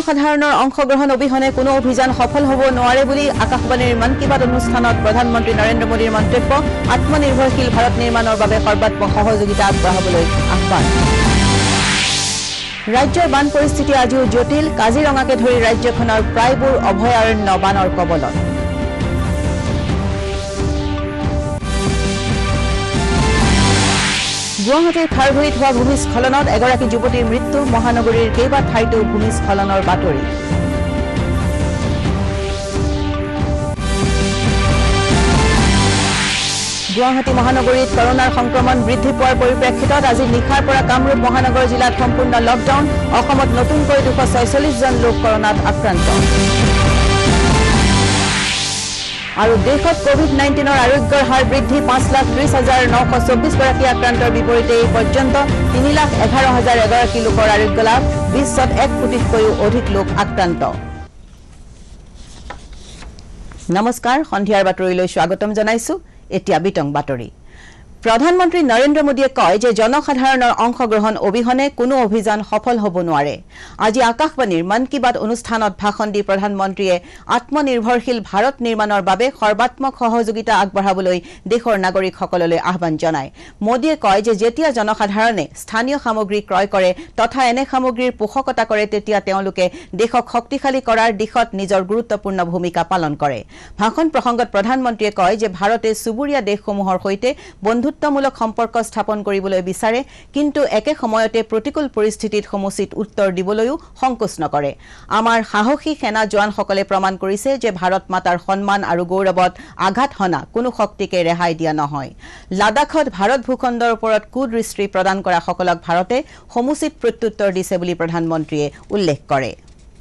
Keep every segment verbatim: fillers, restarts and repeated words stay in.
জনসাধাৰণৰ অংশগ্ৰহণ অবিহনে কোনো অভিযান সফল হ'ব নোৱাৰে বুলি আকাশবাণীৰ মন কি বাত অনুষ্ঠানত প্ৰধানমন্ত্ৰী নৰেন্দ্ৰ মোদীৰ মন্তব্য আত্মনিৰ্ভৰশীল ভাৰত নিৰ্মাণৰ বাবে সৰ্বাত্মক সহযোগিতা আগবঢ়াবলৈ আহ্বান ৰাজ্যৰ বান পৰিস্থিতি আজিও জটিল কাজিৰঙাকে ধৰি ৰাজ্যখনৰ প্ৰায়বোৰ অভয়াৰণ্য বানৰ কবলত গুৱাহাটীৰ খাৰঘূৰিত হোৱা ভূমিস্খলনত এগৰাকী যুৱতীৰ মৃত্যু মহানগৰীৰ কেইবা ঠাইতো ভূমিস্খলনৰ বাতৰি গুৱাহাটী মহানগৰীত কৰোনাৰ সংক্ৰমণ বৃদ্ধি পোৱাৰ পৰিপ্ৰেক্ষিতত আজি নিশাৰ পৰা কামৰূপ মহানগৰ জিলাত সম্পূৰ্ণ লকডাউন অসমত নতুনকৈ দুশ ছয়চল্লিশ জন লোক কৰোনাত আক্ৰান্ত আৰু দেশত কোভিড নাইনটিনৰ আৰোগ্যৰ হাৰ বৃদ্ধি পাঁচ লাখ ত্ৰিশ হাজাৰ নশ চৌব্বিশ গৰাকী আক্ৰান্তৰ বিপৰীতে এই পৰ্যন্ত তিনি লাখ এঘাৰ হাজাৰ এগৰাকী লোকৰ আৰোগ্য লাভ বিশ্বত এক কোটিতকৈও অধিক লোক আক্ৰান্ত নমস্কাৰ সন্ধিয়াৰ বাতৰিলৈ স্বাগতম জনাইছো এতিয়া বিতং বাতৰি প্ৰধানমন্ত্ৰী নৰেন্দ্ৰ মোদীয়ে কয় যে জনসাধাৰণৰ অংশগ্ৰহণ অবিহনে কোনো অভিযান সফল হ'ব নোৱাৰে আজি আকাশবাণীৰ মন কি বাত অনুষ্ঠানত ভাষণ দি প্ৰধানমন্ত্ৰীয়ে আত্মনিৰ্ভৰশীল ভাৰত নিৰ্মাণৰ বাবে সৰ্বাত্মক সহযোগিতা আগবঢ়াবলৈ দেশৰ নাগৰিকসকললৈ আহ্বান জনায় মোদীয়ে কয় যে যেতিয়া জনসাধাৰণে স্থানীয় সামগ্ৰী ক্ৰয় কৰে তথা এনে সামগ্ৰীৰ পোষকতা কৰে তেতিয়া তেওঁলোকে দেশক শক্তিশালী কৰাৰ দিশত নিজৰ গুৰুত্বপূৰ্ণ ভূমিকা পালন কৰে ভাষণ প্ৰসংগত প্ৰধানমন্ত্ৰীয়ে কয় যে ভাৰতে চুবুৰীয়া দেশসমূহৰ সৈতে বন্ধুত্বমূলক সম্পৰ্ক স্থাপন কৰিবলৈ বিচাৰে কিন্তু একে সময়তে প্ৰতিকূল পৰিস্থিতিত সমুচিত উত্তৰ দিবলৈও সংকোচ নকৰে আমাৰ সাহসী সেনা জোৱানসকলে প্ৰমাণ কৰিছে যে ভাৰত মাতাৰ সন্মান আৰু গৌৰৱত আঘাত হনা কোনো শক্তিকে ৰেহাই দিয়া নহয় লাডাখত ভাৰত ভূখণ্ডৰ ওপৰত কুদৃষ্টি প্ৰদান কৰা সকলক ভাৰতে সমুচিত প্ৰত্যুত্তৰ দিছে বুলি প্ৰধানমন্ত্ৰীয়ে উল্লেখ কৰে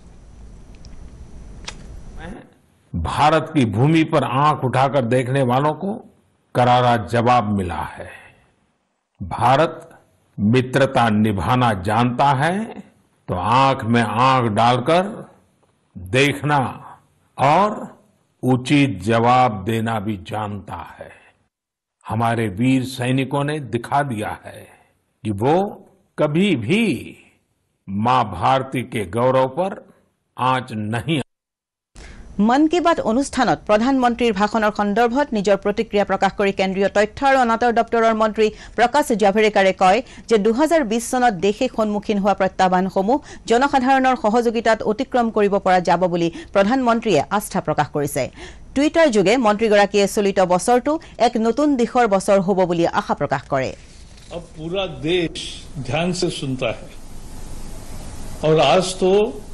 भारत की भूमि पर आंख उठाकर देखने वालों को करारा जवाब मिला है भारत मित्रता निभाना जानता है तो आंख में आंख डालकर देखना और उचित जवाब देना भी जानता है हमारे वीर सैनिकों ने दिखा दिया है कि वो कभी भी मां भारती के गौरव पर आंच नहीं মন কি বাত অনুষ্ঠানত প্ৰধানমন্ত্ৰীৰ ভাষণৰ সন্দৰ্ভত নিজৰ প্ৰতিক্ৰিয়া প্ৰকাশ কৰি কেন্দ্ৰীয় তথ্য আৰু অনাতাঁৰ দপ্তৰৰ মন্ত্ৰী প্ৰকাশ জাভড়েকাৰে কয় যে দুই হাজাৰ বিশ চনত দেশে সন্মুখীন হোৱা প্ৰত্যাহ্বানসমূহ জনসাধাৰণৰ সহযোগিতাত অতিক্ৰম কৰিব পৰা যাব বুলি প্ৰধানমন্ত্ৰীয়ে আস্থা প্ৰকাশ কৰিছে টুইটাৰ যোগে মন্ত্ৰীগৰাকীয়ে চলিত বছৰটো এক নতুন দিশৰ বছৰ হ'ব বুলি আশা প্ৰকাশ কৰে अब पूरा देश ध्यान से सुनता है और आज तो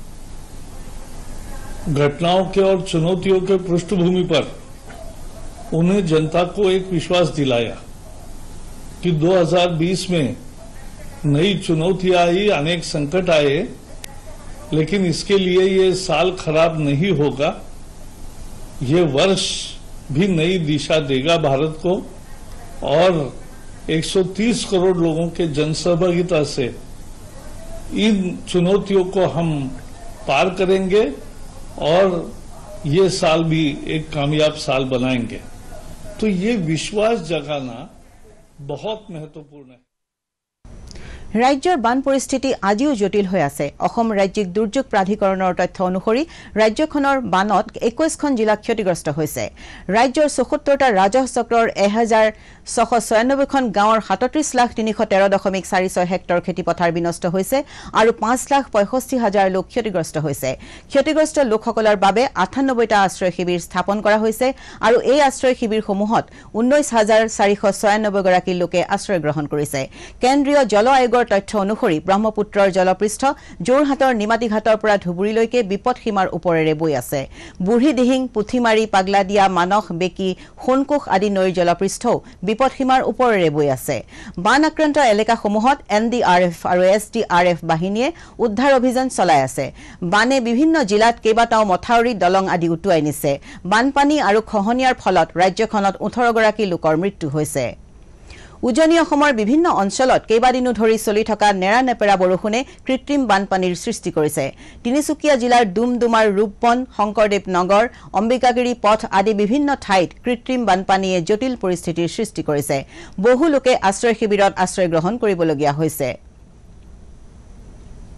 घटनाओं के और चुनौतियों के पृष्ठभूमि पर उन्हें जनता को एक विश्वास दिलाया कि दो हज़ार बीस में नई चुनौतियां आई अनेक संकट आए लेकिन इसके लिए ये साल खराब नहीं होगा ये वर्ष भी नई दिशा देगा भारत को और एक सौ तीस करोड़ लोगों के जनसहभागिता से इन चुनौतियों को हम पार करेंगे और ये साल भी एक कामयाब साल बनाएंगे तो ये विश्वास जगाना बहुत महत्वपूर्ण है ৰাজ্যৰ বান পৰিস্থিতি আজিও জটিল হৈ আছে অসম ৰাজ্যিক দুৰ্যোগ প্ৰাধিকৰণৰ তথ্য অনুসৰি ৰাজ্যখনৰ বানত একৈশখন জিলা ক্ষতিগ্ৰস্ত হৈছে ৰাজ্যৰ চৌসত্তৰটা ৰাজহ চক্ৰৰ এক হাজাৰ ছশ ছয়ানব্বৈ খন গাঁৱৰ সাতত্ৰিশ লাখ তিনিশ তেৰ দশমিক চাৰি ছয় হেক্টৰ খেতিপথাৰ বিনষ্ট হৈছে আৰু পাঁচ লাখ পঁয়ষষ্ঠি হাজাৰ লোক ক্ষতিগ্ৰস্ত হৈছে ক্ষতিগ্ৰস্ত লোকসকলৰ বাবে আঠানব্বৈটা আশ্ৰয় শিবিৰ স্থাপন কৰা হৈছে আৰু এই আশ্ৰয় শিবিৰসমূহত ঊনৈশ হাজাৰ চাৰিশ ছয়ানব্বৈ গৰাকী লোকে আশ্ৰয় গ্ৰহণ কৰিছে কেন্দ্ৰীয় জল আয়োগৰ তথ্য অনুসৰি ব্ৰহ্মপুত্ৰৰ জলপৃষ্ঠ জোৰহাটৰ নিমাতীঘাটৰ পৰা ধুবুৰীলৈকে বিপদসীমাৰ ওপৰেৰে বৈ আছে বুঢ়ীদিহিং পুথিমাৰী পাগলাদিয়া মানস বেকি সোণকোষ আদি নৈৰ জলপৃষ্ঠও বিপদসীমাৰ ওপৰেৰে বৈ আছে বান আক্ৰান্ত এলেকাসমূহত এনডিআৰএফ আৰু এছডিআৰএফ বাহিনীয়ে উদ্ধাৰ অভিযান চলাই আছে বানে বিভিন্ন জিলাত কেইবাটাও মথাউৰি দলং আদি উটুৱাই নিছে বানপানী আৰু খহনীয়াৰ ফলত ৰাজ্যখনত ওঠৰ গৰাকী লোকৰ মৃত্যু হৈছে উজনি অসমৰ বিভিন্ন অঞ্চলত কেইবাদিনো ধৰি চলি থকা নেৰানেপেৰা বৰষুণে কৃত্ৰিম বানপানীৰ সৃষ্টি কৰিছে তিনিচুকীয়া জিলাৰ দুমদুমাৰ ৰূপবন শংকৰদেৱ নগৰ অম্বিকাগিৰি পথ আদি বিভিন্ন ঠাইত কৃত্ৰিম বানপানীয়ে জটিল পৰিস্থিতিৰ সৃষ্টি কৰিছে বহু লোকে আশ্ৰয় শিবিৰত আশ্ৰয় গ্ৰহণ কৰিবলগীয়া হৈছে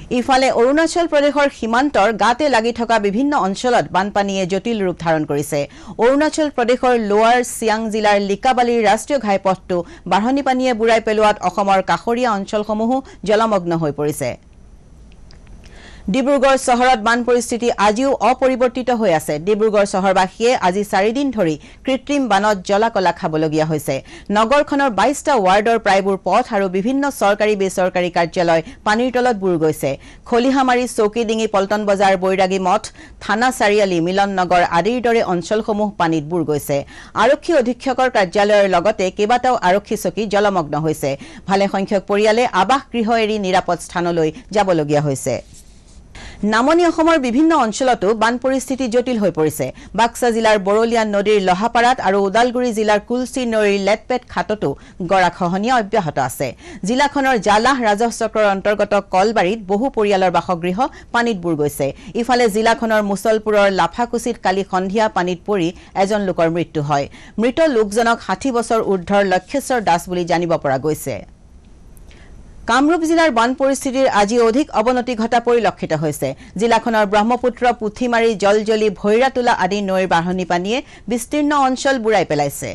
ইফালে অৰুণাচল প্ৰদেশৰ সীমান্তৰ গাতে লাগি থকা বিভিন্ন অঞ্চলত বানপানীয়ে জটিল ৰূপ ধাৰণ কৰিছে অৰুণাচল প্ৰদেশৰ লোৱাৰ সিয়াং জিলাৰ লিকাবালিৰ ৰাষ্ট্ৰীয় ঘাইপথটো বাঢ়নী পানীয়ে বুৰাই পেলোৱাত অসমৰ কাষৰীয়া অঞ্চলসমূহ জলমগ্ন হৈ পৰিছে ডিব্ৰুগড় চহৰত বান পৰিস্থিতি আজিও অপৰিৱৰ্তিত হৈ আছে ডিব্ৰুগড় চহৰবাসীয়ে আজি চাৰি দিন ধৰি কৃত্ৰিম বানত জলাকলা খাবলগীয়া হৈছে নগৰখনৰ বাইশটা ৱাৰ্ডৰ প্ৰায়বোৰ পথ আৰু বিভিন্ন চৰকাৰী বেচৰকাৰী কাৰ্যালয় পানীৰ তলত বুৰ গৈছে খলিহামাৰী চৌকিডিঙি পল্টন বজাৰ বৈৰাগী মঠ থানা চাৰিআলি মিলন নগৰ আদিৰ দৰে অঞ্চলসমূহ পানীত বুৰ গৈছে আৰক্ষী অধীক্ষকৰ কাৰ্যালয়ৰ লগতে কেইবাটাও আৰক্ষী চকী জলমগ্ন হৈছে ভালে সংখ্যক পৰিয়ালে আবাস গৃহ এৰি নিৰাপদ স্থানলৈ যাবলগীয়া হৈছে নামনি অসমৰ বিভিন্ন অঞ্চলতো বান পৰিস্থিতি জটিল হৈ পৰিছে বাক্সা জিলাৰ বৰলিয়া নদীৰ লহাপাৰাত আৰু উদালগুৰি জিলাৰ কুলচি নদীৰ লেটপেট খাটতো গৰাখহনীয়া অব্যাহত আছে জিলাখনৰ জালাহ ৰাজহ চক্ৰৰ অন্তৰ্গত কলবাৰীত বহু পৰিয়ালৰ বাসগৃহ পানীত বুৰ গৈছে ইফালে জিলাখনৰ মুছলপুৰৰ লাফাকুছিত কালি সন্ধিয়া পানীত পৰি এজন লোকৰ মৃত্যু হয় মৃত লোকজনক ষাঠি বছৰ ঊৰ্ধৰ লক্ষেশ্বৰ দাস বুলি জানিব পৰা গৈছে কামৰূপ জিলাৰ বান পৰিস্থিতিৰ আজি অধিক অৱনতি ঘটা পৰিলক্ষিত হৈছে জিলাখনৰ ব্ৰহ্মপুত্ৰ পুথিমাৰী জলজলি ভৈৰাতোলা আদি নৈৰ বাঢ়নী পানীয়ে বিস্তীৰ্ণ অঞ্চল বুৰাই পেলাইছে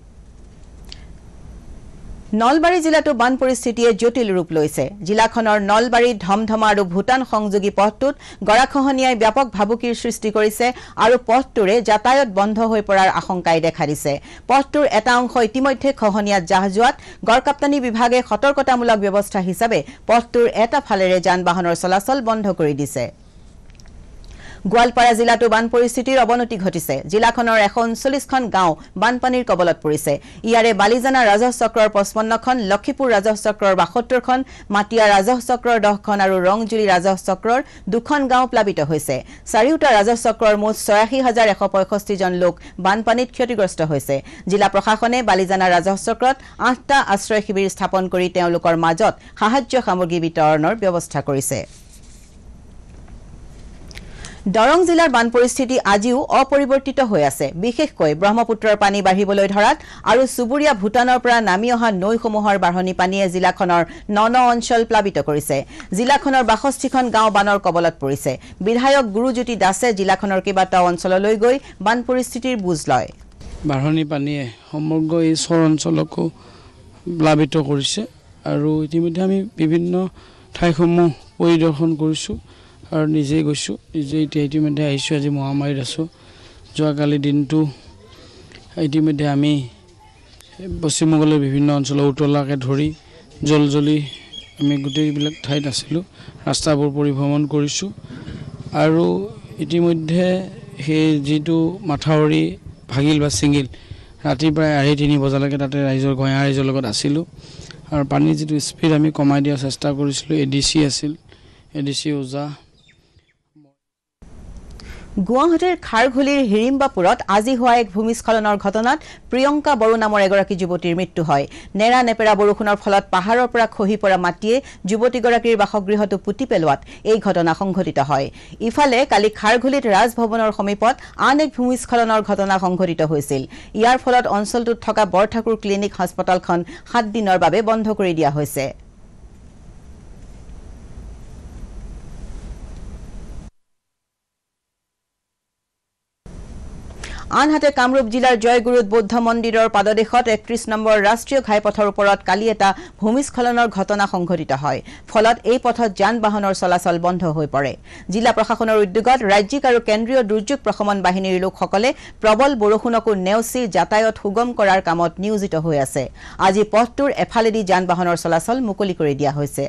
নলবাৰী জিলাতো বান পৰিস্থিতিয়ে জটিল ৰূপ লৈছে জিলাখনৰ নলবাৰী ধমধমা আৰু ভূটান সংযোগী পথটোত গৰাখহনীয়াই ব্যাপক ভাবুকিৰ সৃষ্টি কৰিছে আৰু পথটোৰে যাতায়াত বন্ধ হৈ পৰাৰ আশংকাই দেখা দিছে পথটোৰ এটা অংশ ইতিমধ্যে খহনীয়াত জাহ যোৱাত গড়কাপ্তানি বিভাগে সতৰ্কতামূলক ব্যৱস্থা হিচাপে পথটোৰ এটা ফালেৰে যান বাহনৰ চলাচল বন্ধ কৰি দিছে গোৱালপাৰা জিলাতো বান পৰিস্থিতিৰ অৱনতি ঘটিছে জিলাখনৰ এশ ঊনচল্লিছখন গাঁও বানপানীৰ কবলত পৰিছে ইয়াৰে বালিজানা ৰাজহ চক্ৰৰ পঁচপন্নখন লক্ষীপুৰ ৰাজহ চক্ৰৰ বাসত্তৰখন মাটিয়া ৰাজহ চক্ৰৰ দহখন আৰু ৰংজুলি ৰাজহ চক্ৰৰ দুখন গাঁও প্লাবিত হৈছে চাৰিওটা ৰাজহ চক্ৰৰ মুঠ ছয়াশী হাজাৰ এশ পঁয়ষষ্ঠি জন লোক বানপানীত ক্ষতিগ্ৰস্ত হৈছে জিলা প্ৰশাসনে বালিজানা ৰাজহ চক্ৰত আঠটা আশ্ৰয় শিবিৰ স্থাপন কৰি তেওঁলোকৰ মাজত সাহায্য সামগ্ৰী বিতৰণৰ ব্যৱস্থা কৰিছে দৰং জিলাৰ বান পৰিস্থিতি আজিও অপৰিৱৰ্তিত হৈ আছে বিশেষকৈ ব্ৰহ্মপুত্ৰৰ পানী বাঢ়িবলৈ ধৰাত আৰু সুবুৰীয়া ভূটানৰ পৰা নামি অহা নৈসমূহৰ বাঢ়নী পানীয়ে জিলাখনৰ নন অঞ্চল প্লাবিত কৰিছে জিলাখনৰ বাষষ্ঠিখন গাঁও বানৰ কবলত পৰিছে বিধায়ক গুৰুজ্যোতি দাসে জিলাখনৰ কেইবাটাও অঞ্চললৈ গৈ বান পৰিস্থিতিৰ বুজ লয় বাঢ়নী পানীয়ে সমগ্ৰ এই চৰ অঞ্চলকো প্লাবিত কৰিছে আৰু ইতিমধ্যে আমি বিভিন্ন ঠাইসমূহ পৰিদৰ্শন কৰিছোঁ আৰু নিজে গৈছোঁ নিজে এতিয়া ইতিমধ্যে আহিছোঁ আজি মহামাৰীত আছোঁ যোৱাকালি দিনটো ইতিমধ্যে আমি পশ্চিমবংগৰ বিভিন্ন অঞ্চলৰ উতলাকে ধৰি জলজলি আমি গোটেইবিলাক ঠাইত আছিলোঁ ৰাস্তাবোৰ পৰিভ্ৰমণ কৰিছোঁ আৰু ইতিমধ্যে সেই যিটো মাথাউৰি ভাগিল বা ছিঙিল ৰাতি প্ৰায় আঢ়ৈ তিনি বজালৈকে তাতে ৰাইজৰ গঞা ৰাইজৰ লগত আছিলোঁ আৰু পানীৰ যিটো স্পীড আমি কমাই দিয়াৰ চেষ্টা কৰিছিলোঁ এ ডি চি আছিল এ ডি চি ওজা গুৱাহাটীৰ খাৰঘুলিৰ হিৰিম্বাপুৰত আজি হোৱা এক ভূমিস্খলনৰ ঘটনাত প্ৰিয়ংকা বড়ো নামৰ এগৰাকী যুৱতীৰ মৃত্যু হয় নেৰা নেপেৰা বৰষুণৰ ফলত পাহাৰৰ পৰা খহি পৰা মাটিয়ে যুৱতীগৰাকীৰ বাসগৃহটো পুতি পেলোৱাত এই ঘটনা সংঘটিত হয় ইফালে কালি খাৰঘুলিত ৰাজভৱনৰ সমীপত আন এক ভূমিস্খলনৰ ঘটনা সংঘটিত হৈছিল ইয়াৰ ফলত অঞ্চলটোত থকা বৰঠাকুৰ ক্লিনিক হাস্পতালখন সাত দিনৰ বাবে বন্ধ কৰি দিয়া হৈছে আনহাতে কামৰূপ জিলাৰ জয়গুৰুত বৌদ্ধ মন্দিৰৰ পাদদেশত একত্ৰিশ নম্বৰ ৰাষ্ট্ৰীয় ঘাইপথৰ ওপৰত কালি এটা ভূমিস্খলনৰ ঘটনা সংঘটিত হয় ফলত এই পথত যান বাহনৰ চলাচল বন্ধ হৈ পৰে জিলা প্ৰশাসনৰ উদ্যোগত ৰাজ্যিক আৰু কেন্দ্ৰীয় দুৰ্যোগ প্ৰশমন বাহিনীৰ লোকসকলে প্ৰবল বৰষুণকো নেওচি যাতায়াত সুগম কৰাৰ কামত নিয়োজিত হৈ আছে আজি পথটোৰ এফালেদি যান বাহনৰ চলাচল মুকলি কৰি দিয়া হৈছে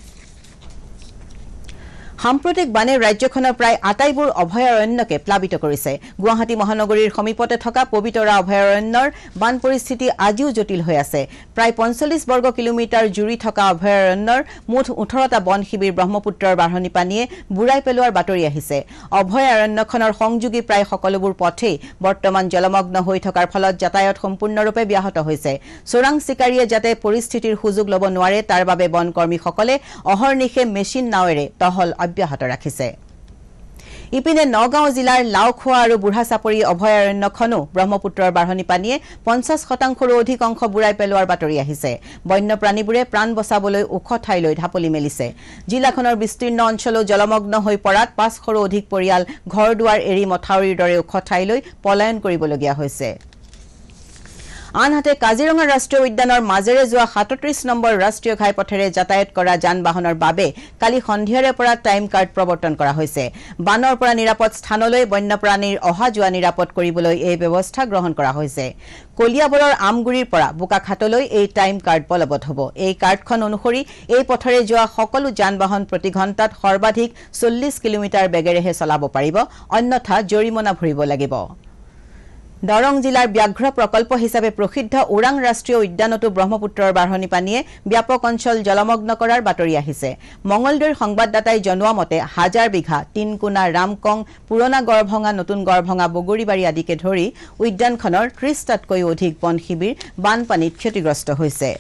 সাম্প্ৰতিক বানে ৰাজ্যখনৰ প্ৰায় আটাইবোৰ অভয়াৰণ্যকে প্লাবিত কৰিছে গুৱাহাটী মহানগৰীৰ সমীপতে থকা পবিতৰা অভয়াৰণ্যৰ বান পৰিস্থিতি আজিও জটিল হৈ আছে প্ৰায় পঞ্চল্লিছ বৰ্গ কিলোমিটাৰ জুৰি থকা অভয়াৰণ্যৰ মুঠ ওঠৰটা বন শিবিৰ ব্ৰহ্মপুত্ৰৰ বাঢ়নী পানীয়ে বুৰাই পেলোৱাৰ বাতৰি আহিছে অভয়াৰণ্যখনৰ সংযোগী প্ৰায় সকলোবোৰ পথেই বৰ্তমান জলমগ্ন হৈ থকাৰ ফলত যাতায়াত সম্পূৰ্ণৰূপে ব্যাহত হৈছে চোৰাং চিকাৰীয়ে যাতে পৰিস্থিতিৰ সুযোগ ল'ব নোৱাৰে তাৰ বাবে বন কৰ্মীসকলে অহৰ্নিশে মেচিন নাৱেৰে টহল অব্যাহত ৰাখিছে ইপিনে নগাঁও জিলাৰ লাওখোৱা আৰু বুঢ়াচাপৰি অভয়াৰণ্যখনো ব্ৰহ্মপুত্ৰৰ বাঢ়নী পানীয়ে পঞ্চাছ শতাংশৰো অধিক অংশ বুৰাই পেলোৱাৰ বাতৰি আহিছে বন্যপ্ৰাণীবোৰে প্ৰাণ বচাবলৈ ওখ ঠাইলৈ ঢাপলি মেলিছে জিলাখনৰ বিস্তীৰ্ণ অঞ্চলো জলমগ্ন হৈ পৰাত পাঁচশৰো অধিক পৰিয়াল ঘৰ দুৱাৰ এৰি মথাউৰিৰ দৰে ওখ ঠাইলৈ পলায়ন কৰিবলগীয়া হৈছে আনহাতে কাজিৰঙা ৰাষ্ট্ৰীয় উদ্যানৰ মাজেৰে যোৱা সাতত্ৰিশ নম্বৰ ৰাষ্ট্ৰীয় ঘাইপথেৰে যাতায়াত কৰা যান বাহনৰ বাবে কালি সন্ধিয়াৰে পৰা টাইম কাৰ্ড প্ৰৱৰ্তন কৰা হৈছে বানৰ পৰা নিৰাপদ স্থানলৈ বন্যপ্ৰাণীৰ অহা যোৱা নিৰাপদ কৰিবলৈ এই ব্যৱস্থা গ্ৰহণ কৰা হৈছে কলিয়াবৰৰ আমগুৰিৰ পৰা বোকাখাটলৈ এই টাইম কাৰ্ড বলবৎ হ'ব এই কাৰ্ডখন অনুসৰি এই পথেৰে যোৱা সকলো যান বাহন প্ৰতি ঘণ্টাত সৰ্বাধিক চল্লিছ কিলোমিটাৰ বেগেৰেহে চলাব পাৰিব অন্যথা জৰিমনা ভৰিব লাগিব দৰং জিলাৰ ব্যাঘ্ৰ প্ৰকল্প হিচাপে প্ৰসিদ্ধ ওৰাং ৰাষ্ট্ৰীয় উদ্যানতো ব্ৰহ্মপুত্ৰৰ বাঢ়নী পানীয়ে ব্যাপক অঞ্চল জলমগ্ন কৰাৰ বাতৰি আহিছে মঙলদৈৰ সংবাদদাতাই জনোৱা মতে হাজাৰ বিঘা তিনকুনা ৰামকং পুৰণা গড়ভঙা নতুন গড়ভঙা বগৰীবাৰী আদিকে ধৰি উদ্যানখনৰ ত্ৰিশটাতকৈ অধিক বন শিবিৰ বানপানীত ক্ষতিগ্ৰস্ত হৈছে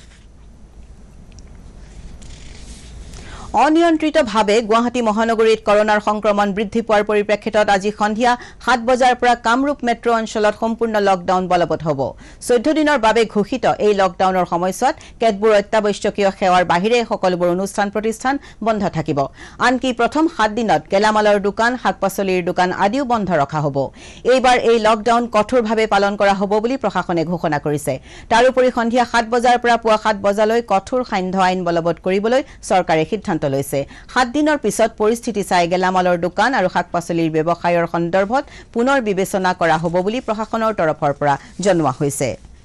অনিয়ন্ত্ৰিতভাৱে গুৱাহাটী মহানগৰীত কৰোনাৰ সংক্ৰমণ বৃদ্ধি পোৱাৰ পৰিপ্ৰেক্ষিতত আজি সন্ধিয়া সাত বজাৰ পৰা কামৰূপ মেট্ৰ অঞ্চলত সম্পূৰ্ণ লকডাউন বলবৎ হ'ব চৈধ্য দিনৰ বাবে ঘোষিত এই লকডাউনৰ সময়ছোৱাত কেতবোৰ অত্যাৱশ্যকীয় সেৱাৰ বাহিৰে সকলোবোৰ অনুষ্ঠান প্ৰতিষ্ঠান বন্ধ থাকিব আনকি প্ৰথম সাত দিনত গেলামালৰ দোকান শাক-পাচলিৰ দোকান আদিও বন্ধ ৰখা হ'ব এইবাৰ এই লকডাউন কঠোৰভাৱে পালন কৰা হ'ব বুলি প্ৰশাসনে ঘোষণা কৰিছে তাৰোপৰি সন্ধিয়া সাত বজাৰ পৰা পুৱা সাত বজালৈ কঠোৰ সান্ধ্য আইন বলবৎ কৰিবলৈ চৰকাৰে সিদ্ধান্ত লৈছে সাত দিনৰ পিছত পৰিস্থিতি চাই গেলামালৰ দোকান আৰু শাক-পাচলিৰ ব্যৱসায়ৰ সন্দৰ্ভত পুনৰ বিবেচনা কৰা হ'ব বুলি প্ৰশাসনৰ তৰফৰ পৰা জনোৱা হৈছে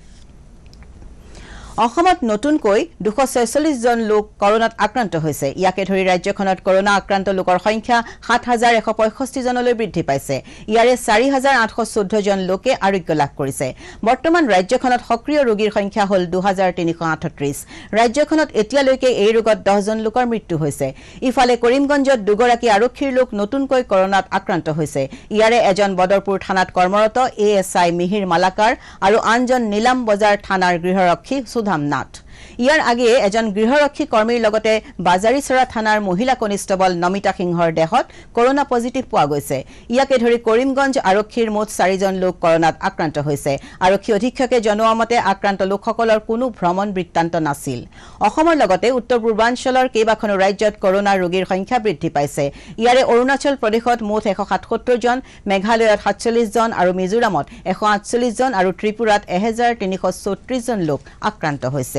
অসমত নতুনকৈ দুশ ছয়চল্লিশ জন লোক কৰোনাত আক্ৰান্ত হৈছে ইয়াকে ধৰি ৰাজ্যখনত কৰোনা আক্ৰান্ত লোকৰ সংখ্যা সাত হাজাৰ এশ পঁয়ষষ্ঠি জনলৈ বৃদ্ধি পাইছে ইয়াৰে চাৰি হাজাৰ আঠশ চৈধ্য জন লোকে আৰোগ্য লাভ কৰিছে বৰ্তমান ৰাজ্যখনত সক্ৰিয় ৰোগীৰ সংখ্যা হ'ল দুই হাজাৰ তিনিশ আঠত্ৰিশ ৰাজ্যখনত এতিয়ালৈকে এই ৰোগত দহ জন লোকৰ মৃত্যু হৈছে ইফালে কৰিমগঞ্জত দুগৰাকী আৰক্ষীৰ লোক নতুনকৈ কৰোনাত আক্ৰান্ত হৈছে ইয়াৰে এজন বদৰপুৰ থানাত কৰ্মৰত এএছআই মিহিৰ মালাকাৰ আৰু আনজন নীলাম বজাৰ থানাৰ গৃহৰক্ষী নাথ ইয়াৰ আগেয়ে এজন গৃহৰক্ষী কৰ্মীৰ লগতে বাজাৰীচৰা থানাৰ মহিলা কনিষ্টবল নমিতা সিংহৰ দেহত কৰোনা পজিটিভ পোৱা গৈছে ইয়াকে ধৰি কৰিমগঞ্জ আৰক্ষীৰ মুঠ চাৰিজন লোক কৰোনাত আক্ৰান্ত হৈছে আৰক্ষী অধীক্ষকে জনোৱা মতে আক্ৰান্ত লোকসকলৰ কোনো ভ্ৰমণ বৃত্তান্ত নাছিল অসমৰ লগতে উত্তৰ পূৰ্বাঞ্চলৰ কেইবাখনো ৰাজ্যত কৰোনা ৰোগীৰ সংখ্যা বৃদ্ধি পাইছে ইয়াৰে অৰুণাচল প্ৰদেশত মুঠ এশ সাতসত্তৰ জন মেঘালয়ত সাতচল্লিশ জন আৰু মিজোৰামত এশ আঠচল্লিশ জন আৰু ত্ৰিপুৰাত এক হাজাৰ তিনিশ চৌত্ৰিশ জন লোক আক্ৰান্ত হৈছে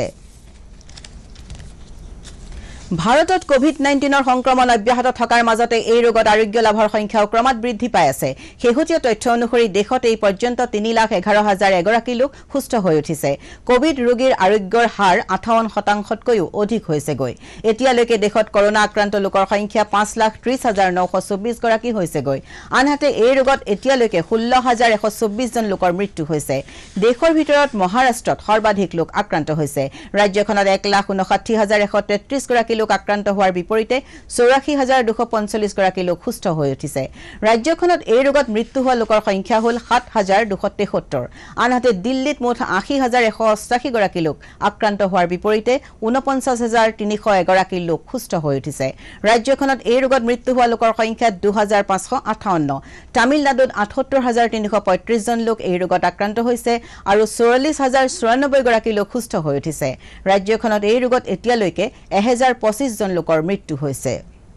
ভাৰতত কোভিড নাইনটিনৰ সংক্ৰমণ অব্যাহত থকাৰ মাজতে এই ৰোগত আৰোগ্য লাভৰ সংখ্যাও ক্ৰমাৎ বৃদ্ধি পাই আছে শেহতীয়া তথ্য অনুসৰি দেশত এই পৰ্যন্ত তিনি লাখ এঘাৰ হাজাৰ এগৰাকী লোক সুস্থ হৈ উঠিছে কোভিড ৰোগীৰ আৰোগ্যৰ হাৰ আঠাৱন্ন শতাংশতকৈও অধিক হৈছেগৈ এতিয়ালৈকে দেশত কৰোনা আক্ৰান্ত লোকৰ সংখ্যা পাঁচ লাখ ত্ৰিশ হাজাৰ নশ চৌব্বিশ গৰাকী হৈছেগৈ আনহাতে এই ৰোগত এতিয়ালৈকে ষোল্ল হাজাৰ এশ চৌব্বিশ জন লোকৰ মৃত্যু হৈছে দেশৰ ভিতৰত মহাৰাষ্ট্ৰত সৰ্বাধিক লোক আক্ৰান্ত হৈছে ৰাজ্যখনত এক লাখ ঊনষাঠি হাজাৰ এশ তেত্ৰিশ গৰাকী লোক আক্ৰান্ত হোৱাৰ বিপৰীতে চৌৰাশী হাজাৰ দুশ পঞ্চল্লিশ গৰাকী লোক সুস্থ হৈ উঠিছে ৰাজ্যখনত এই ৰোগত মৃত্যু হোৱা লোকৰ সংখ্যা হ'ল সাত হাজাৰ দুশ তেসত্তৰ আনহাতে দিল্লীত মুঠ আশী হাজাৰ এশ অষ্টাশী গৰাকী লোক আক্ৰান্ত হোৱাৰ বিপৰীতে ঊনপঞ্চাছ হাজাৰ তিনিশ এগৰাকী লোক সুস্থ হৈ উঠিছে ৰাজ্যখনত এই ৰোগত মৃত্যু হোৱা লোকৰ সংখ্যা দুই হাজাৰ পাঁচশ আঠাৱন্ন তামিলনাডুত আঠসত্তৰ হাজাৰ তিনিশ পঁয়ত্ৰিশ জন লোক এই ৰোগত আক্ৰান্ত হৈছে আৰু চৌৰাল্লিছ হাজাৰ চৌৰান্নব্বৈ গৰাকী লোক সুস্থ হৈ উঠিছে ৰাজ্যখনত এই ৰোগত এতিয়ালৈকে এক হাজাৰ পঁচিছ জন লোকৰ মৃত্যু হৈছে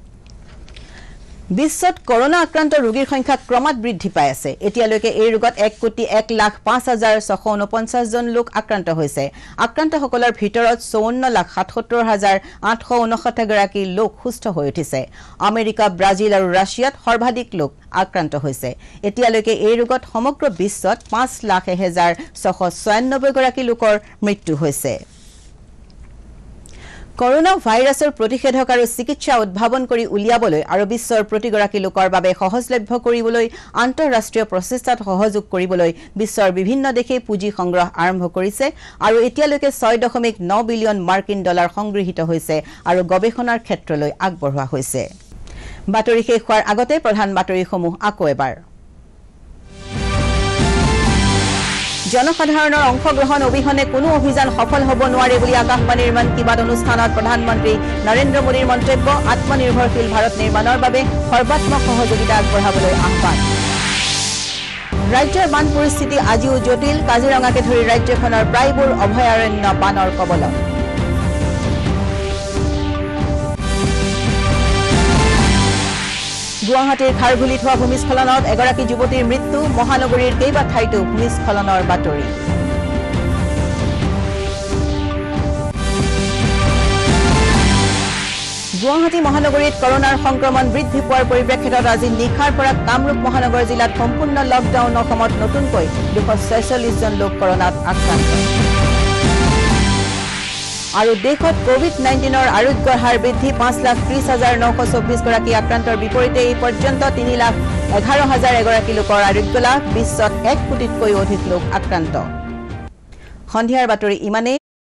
বিশ্বত কৰোনা আক্ৰান্ত ৰোগীৰ সংখ্যা ক্ৰমাৎ বৃদ্ধি পাই আছে এতিয়ালৈকে এই ৰোগত এক কোটি এক লাখ পাঁচ হাজাৰ ছশ ঊনপঞ্চাছ জন লোক আক্ৰান্ত হৈছে আক্ৰান্তসকলৰ ভিতৰত চৌৱন্ন লাখ সাতসত্তৰ হাজাৰ আঠশ ঊনষাঠি গৰাকী লোক সুস্থ হৈ উঠিছে আমেৰিকা ব্ৰাজিল আৰু ৰাছিয়াত সৰ্বাধিক লোক আক্ৰান্ত হৈছে এতিয়ালৈকে এই ৰোগত সমগ্ৰ বিশ্বত পাঁচ লাখ এক হাজাৰ ছশ ছয়ানব্বৈ গৰাকী লোকৰ মৃত্যু হৈছে কৰোনা ভাইৰাছৰ প্ৰতিষেধক আৰু চিকিৎসা উদ্ভাৱন কৰি উলিয়াবলৈ আৰু বিশ্বৰ প্ৰতিগৰাকী লোকৰ বাবে সহজলভ্য কৰিবলৈ আন্তঃৰাষ্ট্ৰীয় প্ৰচেষ্টাত সহযোগ কৰিবলৈ বিশ্বৰ বিভিন্ন দেশে পুঁজি সংগ্ৰহ আৰম্ভ কৰিছে আৰু এতিয়ালৈকে ছয় দশমিক ন বিলিয়ন মাৰ্কিন ডলাৰ সংগৃহীত হৈছে আৰু গৱেষণাৰ ক্ষেত্ৰলৈ আগবঢ়োৱা হৈছে বাতৰি শেষ হোৱাৰ আগতে প্ৰধান বাতৰিসমূহ আকৌ এবাৰ জনসাধাৰণৰ অংশগ্ৰহণ অবিহনে কোনো অভিযান সফল হ'ব নোৱাৰে বুলি আকাশবাণীৰ মন কী বাত অনুষ্ঠানত প্ৰধানমন্ত্ৰী নৰেন্দ্ৰ মোদীৰ মন্তব্য আত্মনিৰ্ভৰশীল ভাৰত নিৰ্মাণৰ বাবে সৰ্বাত্মক সহযোগিতা আগবঢ়াবলৈ আহ্বান ৰাজ্যৰ বান পৰিস্থিতি আজিও জটিল কাজিৰঙাকে ধৰি ৰাজ্যখনৰ প্ৰায়বোৰ অভয়াৰণ্য বানৰ কবলত গুৱাহাটীৰ খাৰঘুলিত হোৱা ভূমিস্খলনত এগৰাকী যুৱতীৰ মৃত্যু মহানগৰীৰ কেইবা ঠাইতো ভূমিস্খলনৰ বাতৰি গুৱাহাটী মহানগৰীত কৰোনাৰ সংক্ৰমণ বৃদ্ধি পোৱাৰ পৰিপ্ৰেক্ষিতত আজি নিশাৰ পৰা কামৰূপ মহানগৰ জিলাত সম্পূৰ্ণ লকডাউন অসমত নতুনকৈ দুশ ছয়চল্লিশ জন লোক কৰোনাত আক্ৰান্ত আৰু দেশত কোভিড নাইণ্টিনৰ আৰোগ্যৰ হাৰ বৃদ্ধি পাঁচ লাখ ত্ৰিশ হাজাৰ নশ চৌব্বিছ গৰাকী আক্ৰান্তৰ বিপৰীতে এই পৰ্যন্ত তিনি লাখ এঘাৰ হাজাৰ এগৰাকী লোকৰ আৰোগ্য লাভ বিশ্বত এক কোটিতকৈ অধিক লোক আক্ৰান্ত সন্ধিয়াৰ বাতৰি ইমানেই